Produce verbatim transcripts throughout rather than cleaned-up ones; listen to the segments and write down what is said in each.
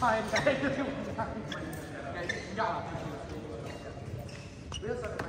Fine, guys. Guys, yeah. Where's the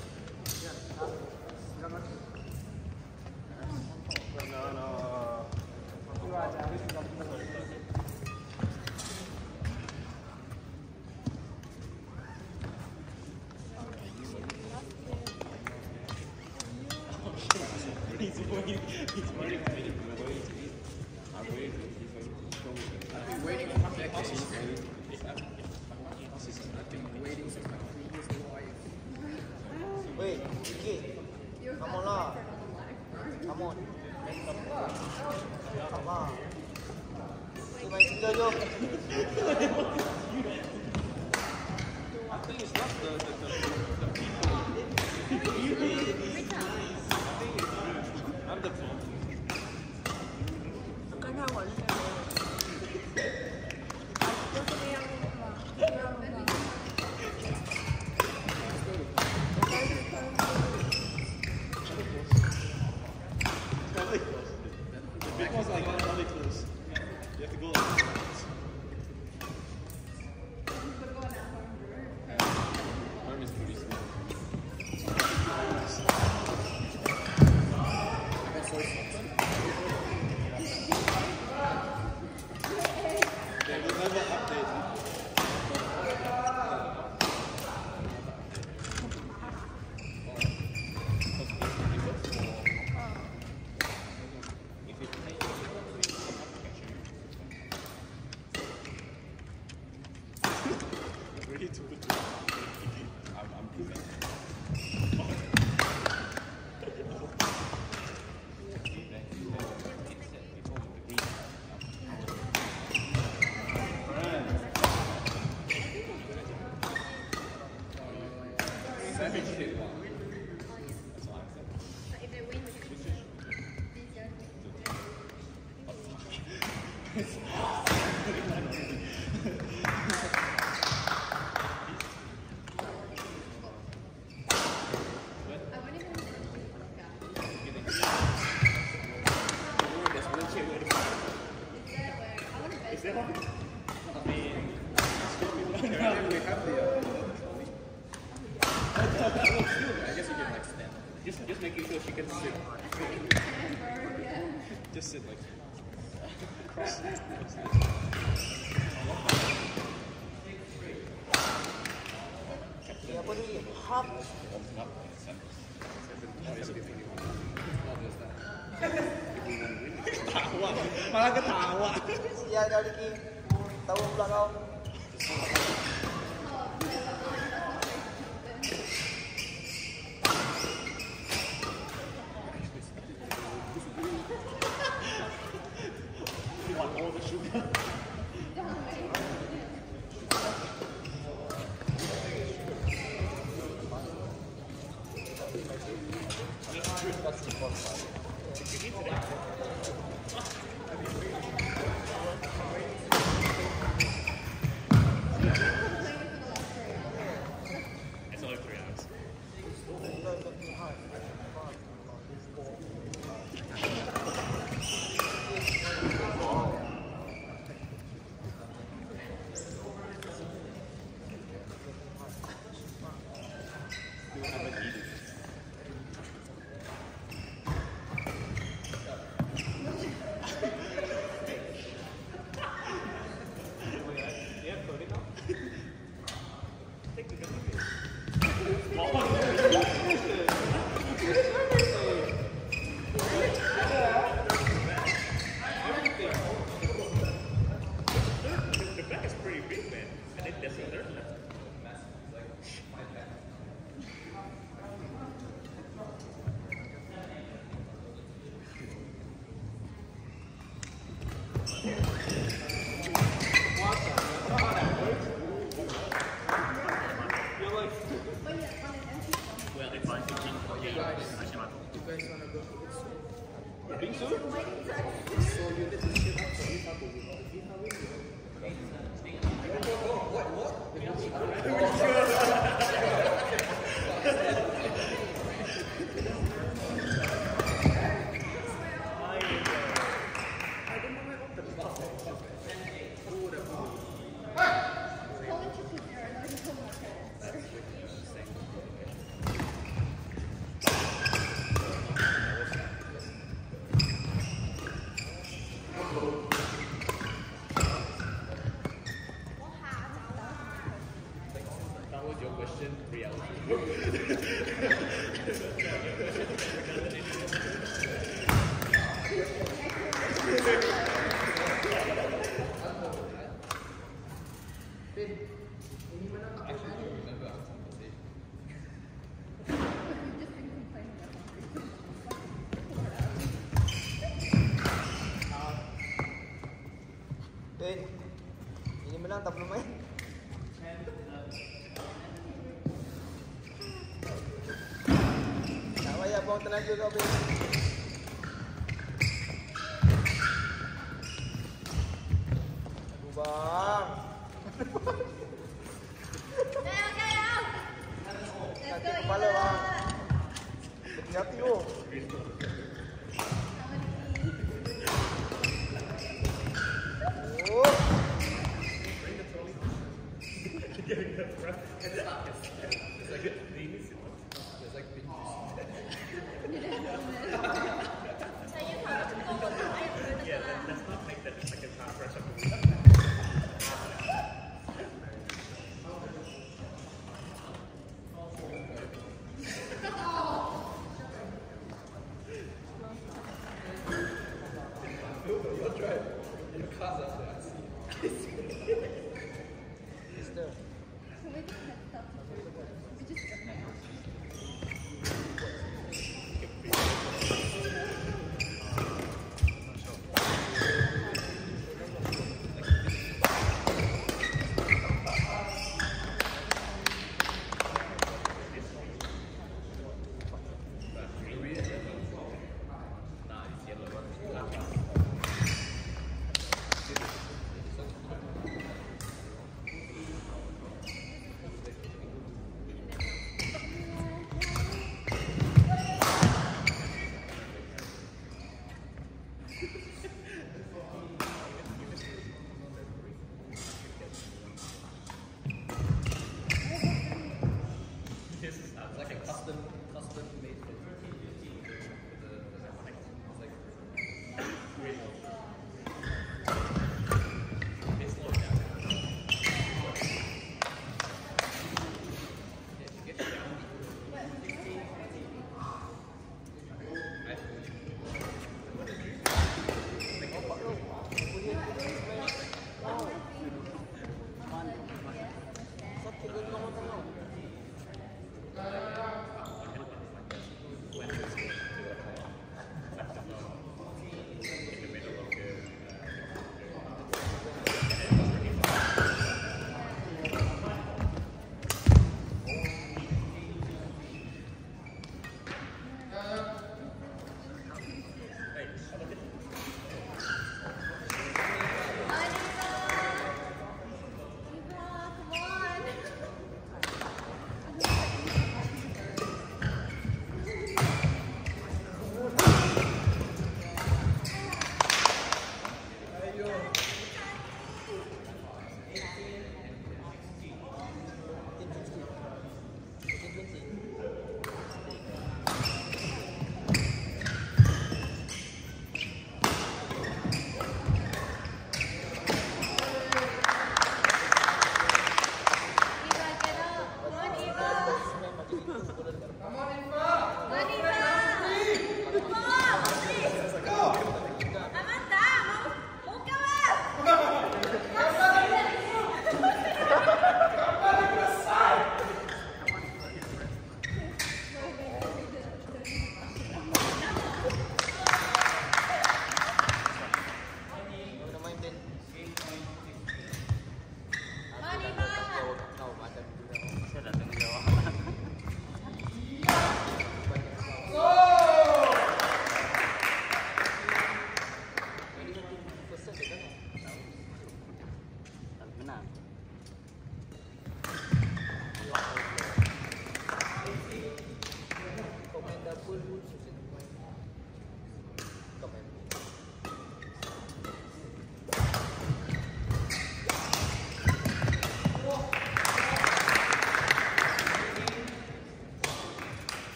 No, no. He's waiting. He's waiting. I'm waiting. I've been waiting for my decades. I've been waiting since my previous life. Wait, Vicky. Come on lah. Come on. Come on. You main single jom. I think it's not the the the, the people. I'm the phone. 刚才我是谁？就是那样吗？那样吗？ The big one's like really close. You have to go like this. Arm is pretty small. They will never update. Ready to put I'm, I'm moving. Is there one? I mean, we have the uh, that looks good. I guess you can like stand. Just, just making sure she can sit. Just sit like cross. Ya apa ni? Hap. Ketawa, malah ketawa. Ya kau Diki. Tahu pula kau. Want all the sugar. That's the first part. It's only three hours. You haven't eaten. Well, if I'm thinking, yeah, I cannot. You guys wanna go to the zoo? You think so? So you need to sit up so you have to what? What? I don't know where tenaga kau habis. Aduh bang. Sakit kepala bang. Hati-hati tu. Oh.